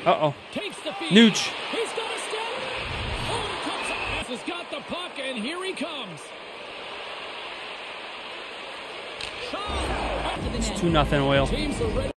Uh-oh. Takes the feed. Nooch. He's got a step. Oh, comes up. Has got the puck, and here he comes. It's 2-0 Oil. Teams are ready.